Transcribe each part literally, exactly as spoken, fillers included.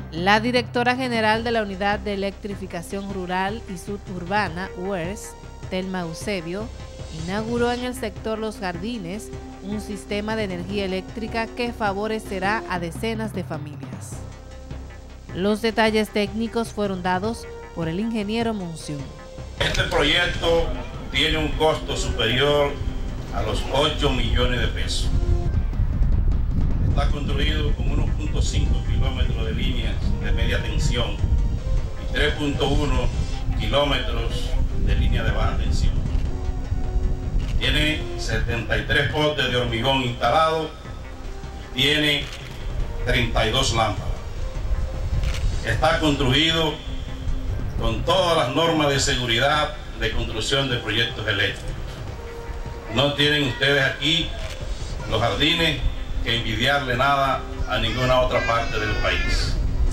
La directora general de la Unidad de Electrificación Rural y Suburbana, U E R S, Telma Eusebio, inauguró en el sector Los Jardines un sistema de energía eléctrica que favorecerá a decenas de familias. Los detalles técnicos fueron dados por el ingeniero Monción. Este proyecto tiene un costo superior a los ocho millones de pesos. Está construido con uno punto cinco kilómetros de líneas de media tensión y tres punto uno kilómetros de línea de baja tensión. Tiene setenta y tres postes de hormigón instalados y tiene treinta y dos lámparas. Está construido con todas las normas de seguridad de construcción de proyectos eléctricos. No tienen ustedes aquí Los Jardines que envidiarle nada a ninguna otra parte del país.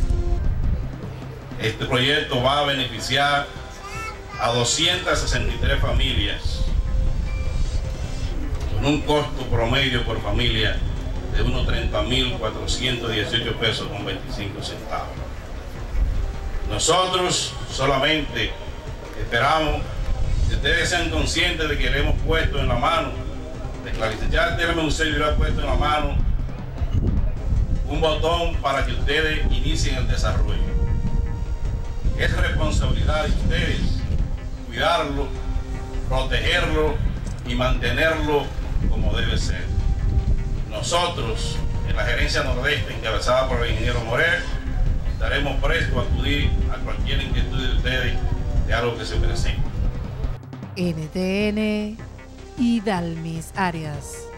Este proyecto va a beneficiar a doscientas sesenta y tres familias con un costo promedio por familia de unos treinta mil cuatrocientos dieciocho pesos con veinticinco centavos. Nosotros solamente esperamos que ustedes sean conscientes de que le hemos puesto en la mano, de que la licenciada Telma Eusebio le ha puesto en la mano un botón para que ustedes inicien el desarrollo. Es responsabilidad de ustedes cuidarlo, protegerlo y mantenerlo como debe ser. Nosotros, en la Gerencia Nordeste, encabezada por el ingeniero Morel, estaremos prestos a acudir a cualquier inquietud de ustedes de algo que se presente. N T N, Idalmis Arias.